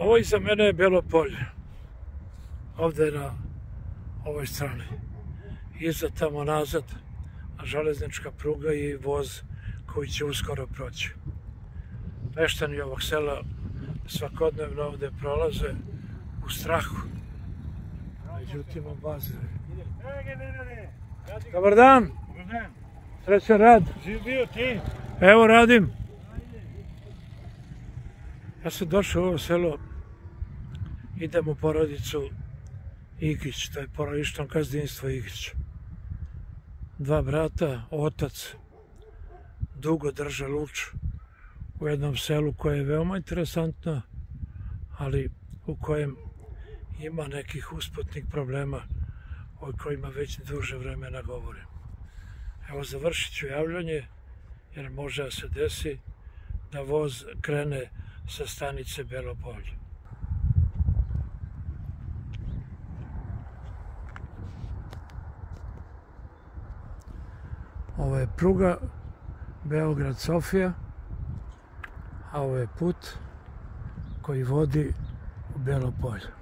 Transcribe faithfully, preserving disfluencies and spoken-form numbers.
Ovo iza mene je Belo polje. Ovde na ovoj strani. Iza tamo nazad železnička pruga i voz koji će uskoro proći. Meštani ovog sela svakodnevno ovde prolaze u strahu. Međutim, obaze. Dobar dan. Srećan rad. Živ bio ti? Evo radim. Ja sam došao u ovo selo, idem u porodicu Igić, to je porodično gazdinstvo Igić. Dva brata, otac, dugo drže luč u jednom selu koje je veoma interesantno, ali u kojem ima nekih usputnih problema o kojima već duže vremena govorim. Evo, završit ću javljanje, jer može da se desi da voz krene sa stanice Belo polje. Ovo je pruga Beograd-Sofija, a ovo je put koji vodi u Belo polje.